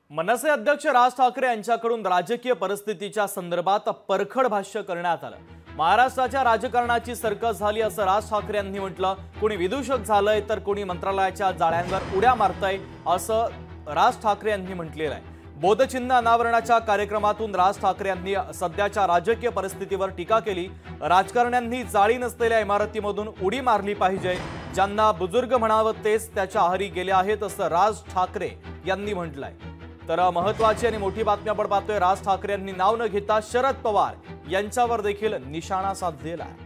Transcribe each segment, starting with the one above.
मनसे अध्यक्ष राज ठाकरे यांच्याकडून राजकीय परिस्थितीच्या संदर्भात परखड भाष्य करण्यात आलं। महाराष्ट्राच्या राजकारणाची सर्कस झाली असं राज ठाकरे यांनी म्हटलं। कोणी विदूषक झालंय तर कोणी मंत्रालयाच्या जाळ्यांवर उड्या मारतंय असं राज ठाकरे यांनी म्हटलेलं आहे। बोधचिन्ह अनावरणाच्या कार्यक्रमातून राज ठाकरे यांनी सध्याच्या राजकीय परिस्थितीवर टीका केली। राजकारण्यांनी जाळी नसलेल्या इमारतीमधून उडी मारली पाहिजे, ज्यांना बुजुर्ग म्हणावं तेच त्याच्या आहारी गेले आहेत असं राज ठाकरे यांनी म्हटलंय। तर महत्त्वाची आणि मोठी बातमी आपण पाहतोय, राज ठाकरे यांनी नाव न घेता शरद पवार यांच्यावर देखील निशाणा साधलेला आहे।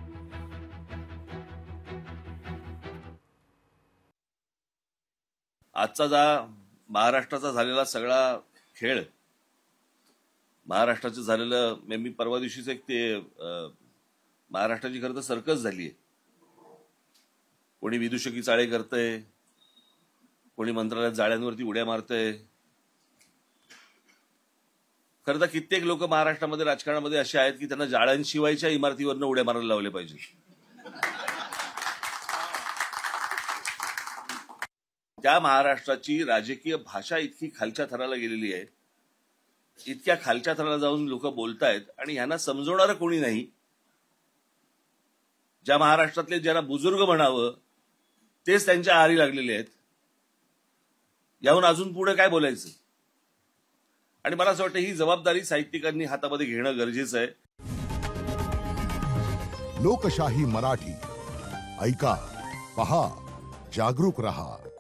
आजचा महाराष्ट्राचा झालेला सगळा खेळ, महाराष्ट्राचं झालेलं मी परवा दिवशीच एक ते महाराष्ट्राची खरं तर सर्कस झालीये। कोणी विदूषकी चाळे करतंय, कोणी मंत्रालयात जाळ्यांवरती उड्या मारतंय। खरं तर कित्येक लोक महाराष्ट्रामध्ये राजकारणामध्ये असे आहेत की त्यांना जाळ्यांशिवायच्या इमारतीवरनं उड्या मारायला लावले पाहिजे। त्या महाराष्ट्राची राजकीय भाषा इतकी खालच्या थराला गेलेली आहे, इतक्या खालच्या थराला जाऊन लोक बोलतायत आणि ह्यांना समजवणारं कोणी नाही। ज्या महाराष्ट्रातले ज्यांना बुजुर्ग म्हणावं तेच त्यांच्या आहारी लागलेले आहेत। याहून अजून पुढे काय बोलायचं? आणि मला असं वाटतं ही जबाबदारी साहित्यिकांनी हातामध्ये घेणं गरजेचं आहे। लोकशाही मराठी ऐका, पहा, जागरूक रहा।